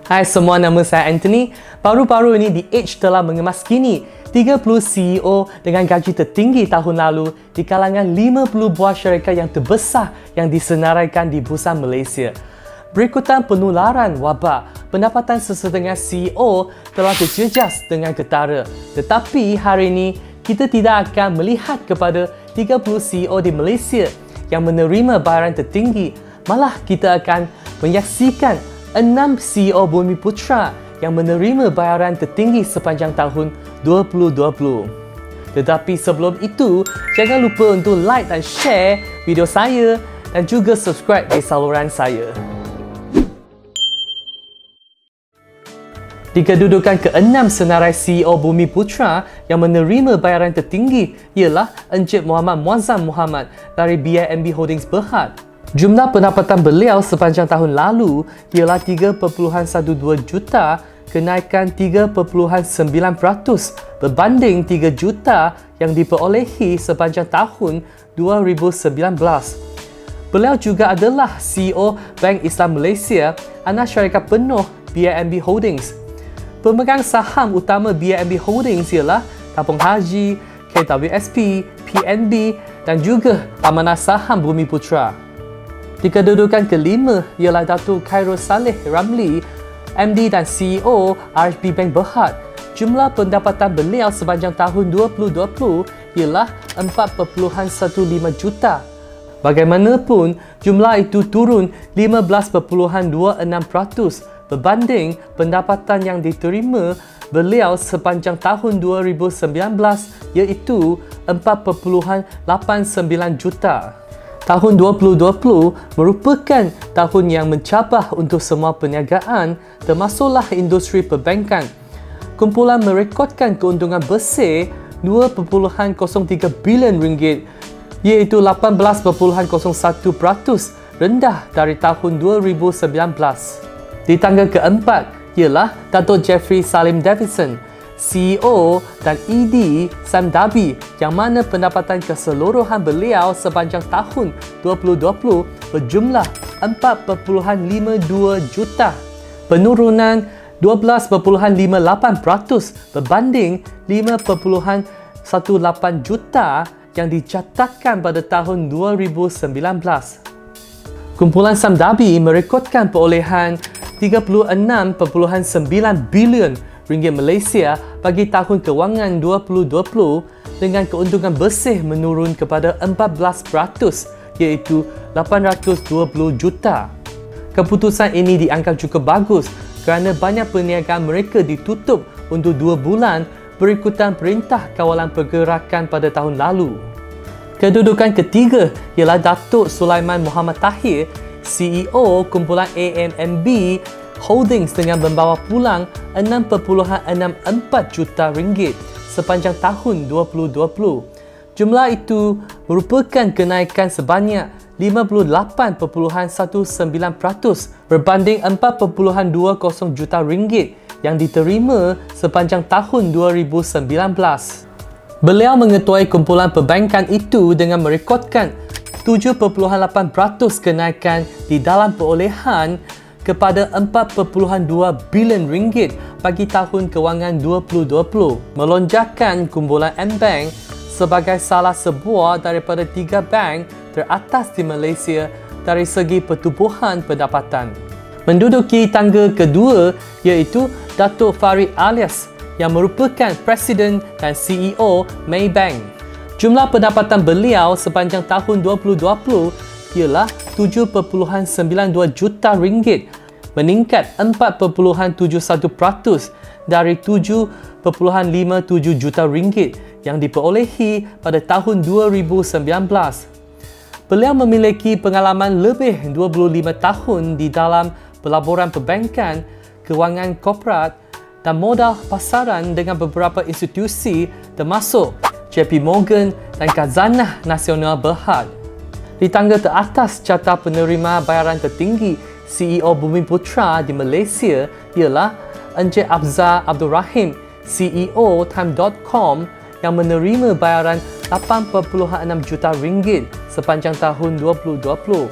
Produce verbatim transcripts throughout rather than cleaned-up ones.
Hai semua, nama saya Anthony. Baru-baru ini The Edge telah mengemaskini tiga puluh C E O dengan gaji tertinggi tahun lalu di kalangan lima puluh buah syarikat yang terbesar yang disenaraikan di Bursa Malaysia. Berikutan penularan wabak, pendapatan sesetengah C E O telah terjejas dengan ketara. Tetapi hari ini, kita tidak akan melihat kepada tiga puluh C E O di Malaysia yang menerima bayaran tertinggi. Malah kita akan menyaksikan enam C E O Bumiputera yang menerima bayaran tertinggi sepanjang tahun dua ribu dua puluh. Tetapi sebelum itu, jangan lupa untuk like dan share video saya dan juga subscribe di saluran saya. Di kedudukan keenam senarai C E O Bumiputera yang menerima bayaran tertinggi ialah Encik Muhammad Muazzam Muhammad dari B I M B Holdings Berhad. Jumlah pendapatan beliau sepanjang tahun lalu ialah tiga perpuluhan satu dua juta, kenaikan tiga perpuluhan sembilan peratus berbanding tiga juta yang diperolehi sepanjang tahun dua ribu sembilan belas. Beliau juga adalah C E O Bank Islam Malaysia, anak syarikat penuh B I M B Holdings. Pemegang saham utama B I M B Holdings ialah Kampung Haji, K W S P, P N B dan juga Amanah Saham Bumiputera. Di kedudukan kelima ialah Datuk Khairul Saleh Ramli, M D dan C E O R H B Bank Berhad. Jumlah pendapatan beliau sepanjang tahun dua ribu dua puluh ialah empat perpuluhan satu lima juta. Bagaimanapun, jumlah itu turun lima belas perpuluhan dua enam peratus berbanding pendapatan yang diterima beliau sepanjang tahun dua ribu sembilan belas iaitu empat perpuluhan lapan sembilan juta. Tahun dua ribu dua puluh merupakan tahun yang mencabar untuk semua perniagaan, termasuklah industri perbankan. Kumpulan merekodkan keuntungan bersih dua perpuluhan kosong tiga bilion ringgit, iaitu lapan belas perpuluhan kosong satu peratus rendah dari tahun dua ribu sembilan belas. Di tangga keempat ialah Datuk Jeffrey Salim Davidson, C E O dan E D Sam Dabi, yang mana pendapatan keseluruhan beliau sepanjang tahun dua ribu dua puluh berjumlah empat perpuluhan lima dua juta, penurunan dua belas perpuluhan lima lapan peratus berbanding lima perpuluhan satu lapan juta yang dicatatkan pada tahun dua ribu sembilan belas. Kumpulan Sam Dabi merekodkan perolehan tiga puluh enam perpuluhan sembilan bilion ringgit Malaysia bagi tahun kewangan dua ribu dua puluh dengan keuntungan bersih menurun kepada empat belas peratus iaitu lapan ratus dua puluh juta. Keputusan ini dianggap cukup bagus kerana banyak perniagaan mereka ditutup untuk dua bulan berikutan perintah kawalan pergerakan pada tahun lalu. Kedudukan ketiga ialah Datuk Sulaiman Muhammad Tahir, C E O kumpulan A M M B Holdings dengan membawa pulang enam perpuluhan enam empat juta ringgit sepanjang tahun dua ribu dua puluh. Jumlah itu merupakan kenaikan sebanyak lima puluh lapan perpuluhan satu sembilan peratus berbanding empat perpuluhan dua kosong juta ringgit yang diterima sepanjang tahun dua ribu sembilan belas. Beliau mengetuai kumpulan perbankan itu dengan merekodkan tujuh perpuluhan lapan peratus kenaikan di dalam perolehan kepada empat perpuluhan dua bilion ringgit bagi tahun kewangan dua ribu dua puluh, melonjakkan kumpulan M-Bank sebagai salah sebuah daripada tiga bank teratas di Malaysia dari segi pertumbuhan pendapatan. Menduduki tangga kedua iaitu Datuk Farid Alias yang merupakan Presiden dan C E O Maybank. Jumlah pendapatan beliau sepanjang tahun dua ribu dua puluh ialah tujuh perpuluhan sembilan dua juta ringgit, meningkat empat perpuluhan tujuh satu peratus dari tujuh perpuluhan lima tujuh juta ringgit yang diperolehi pada tahun dua ribu sembilan belas. Beliau memiliki pengalaman lebih dua puluh lima tahun di dalam pelaburan perbankan, kewangan korporat dan modal pasaran dengan beberapa institusi termasuk J P Morgan dan Khazanah Nasional Berhad. Di tangga teratas carta penerima bayaran tertinggi C E O Bumiputera di Malaysia ialah Encik Afzal Abdul Rahim, C E O Time dot com yang menerima bayaran lapan perpuluhan enam juta ringgit sepanjang tahun dua ribu dua puluh.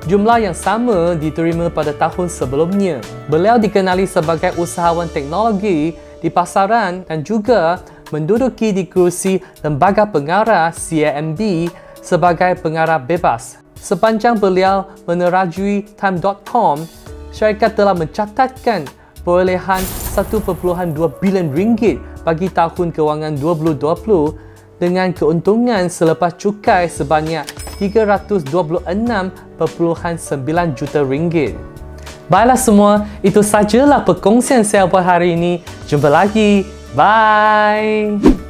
Jumlah yang sama diterima pada tahun sebelumnya. Beliau dikenali sebagai usahawan teknologi di pasaran dan juga menduduki di kerusi Lembaga Pengarah C I M B sebagai pengarah bebas. Sepanjang beliau menerajui time dot com, syarikat telah mencatatkan perolehan satu perpuluhan dua bilion ringgit bagi tahun kewangan dua ribu dua puluh dengan keuntungan selepas cukai sebanyak tiga ratus dua puluh enam perpuluhan sembilan juta ringgit. Baiklah semua, itu sajalah perkongsian saya buat hari ini. Jumpa lagi. Bye.